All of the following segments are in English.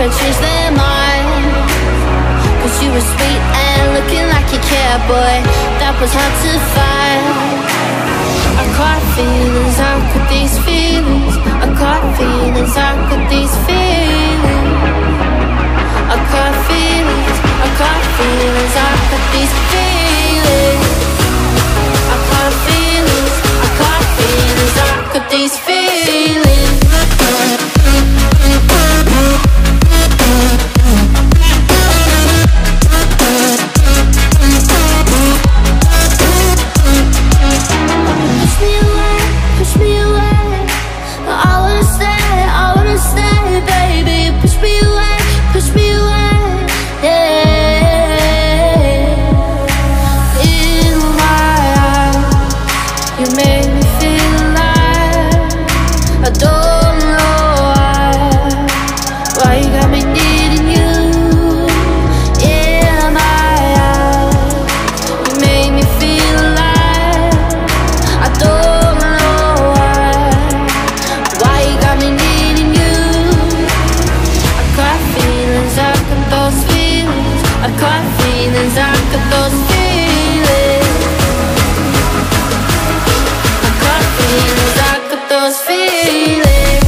ever change their mind? Cause you were sweet and looking like you cared, boy, that was hard to find. I caught feelings, how could these feelings? I caught feelings, how could these feelings? I caught feelings, I caught feelings, how could these feelings? I caught feelings, I caught feelings, how could these feelings? Push me away, I wanna stay, baby. Push me away, yeah. In my eyes, you make me feel alive. I don't know why you got me needing you. In my eyes, you make me feel alive. I don't know why you got me needing you. I caught feelings, I got those feelings. I caught feelings, I got those feelings. I caught feelings, I got those feelings.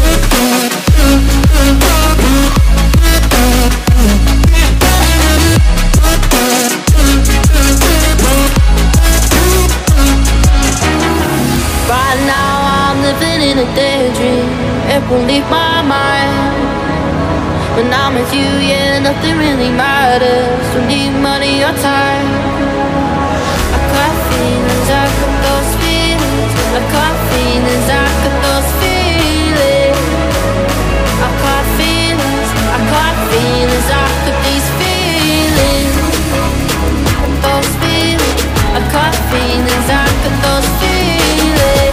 Right now I'm living in a daydream, it won't leave my mind. When I'm with you, yeah, nothing really matters. Don't need money or time. I got feelings, I got those feelings. I got feelings, I got those feelings. I got feelings, I got feelings, I got these feelings. Those feelings, I got feelings, I got those feelings.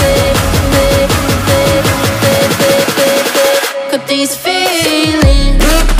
Got these feelings.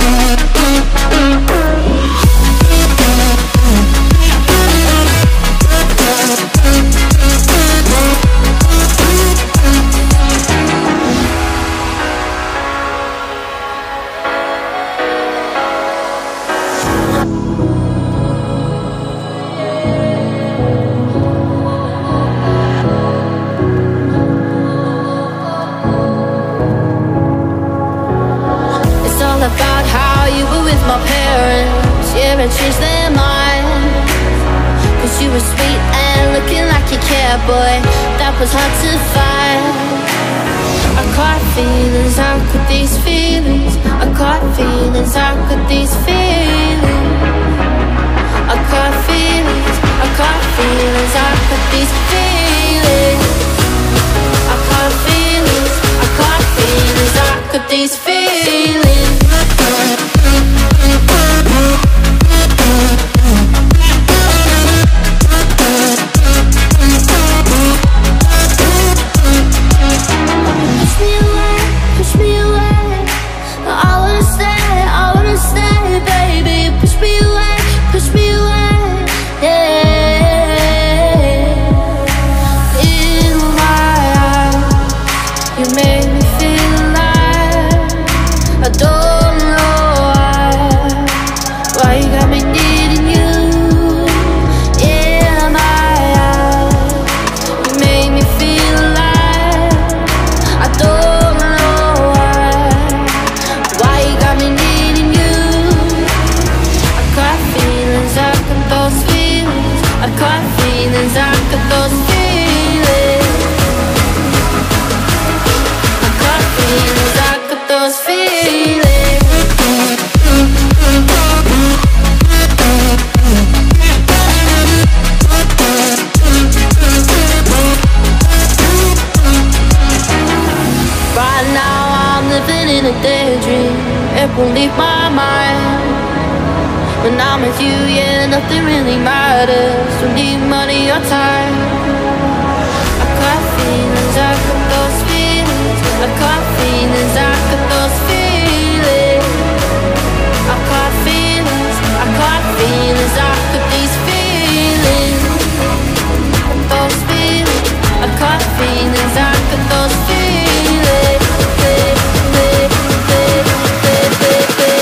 About how you were with my parents, yeah, and changed their mind. Cause you were sweet and looking like you cared, boy, that was hard to find. I caught feelings, how could these feelings? I caught feelings, how could these feelings? I caught feelings, I caught feelings, how could these feelings? I caught feelings, I caught feelings, how could these feelings? Push me away, I wanna stay, baby. Push me away, yeah. In my eyes, you make me feel alive. I don't know why you got me needing you. In my eyes, you make me feel alive. I don't know why you got me needing you. I got feelings, I got those feelings. I got feelings, I got those feelings. I got feelings, I got those feelings. Right now I'm living in a daydream, it won't leave my mind. When I'm with you, yeah, nothing really matters. Don't need money or time. I got feelings, I got those feelings. I got feelings, I got those feelings. I got feelings, I got feelings, I got these feelings. Those feelings, I got feelings, I got those feelings.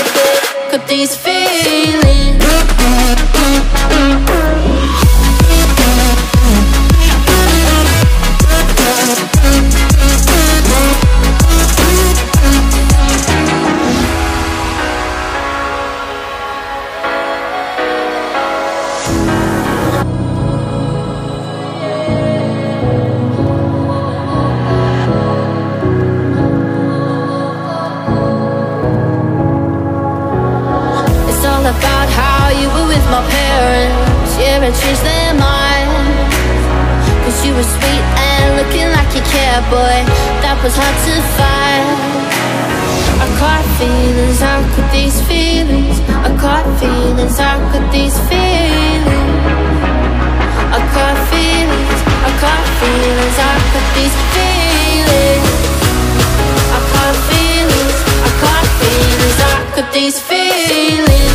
while you were with my parents. Yeah, I changed their mind. Cause you were sweet and looking like you cared, boy. That was hard to find. I caught feelings, how could these feelings? I caught feelings, how could these feelings? I caught feelings, I caught feelings, how could these feelings? I caught feelings, I caught feelings, how could these feelings?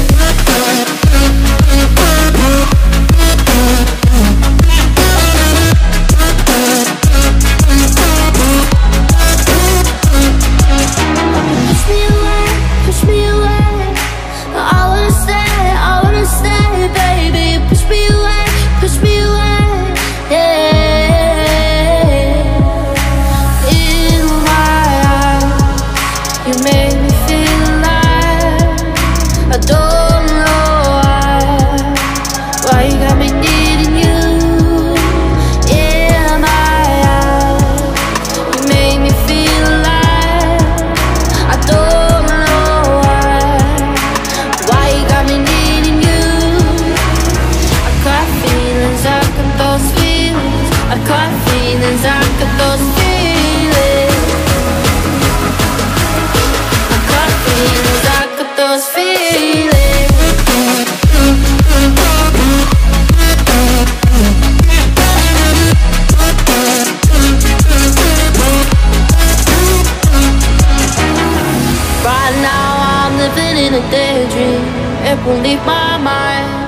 Push me away, I wanna stay, baby. Push me away, yeah. In my eyes, you made me feel alive. I don't know why you got me needing you. In my eyes, you made me feel alive. I don't know why you got me needing you. I caught feelings, I got those feelings. I caught feelings, I got those feelings. I caught feelings, I got those feelings. Right now I'm living in a daydream. It won't leave my mind.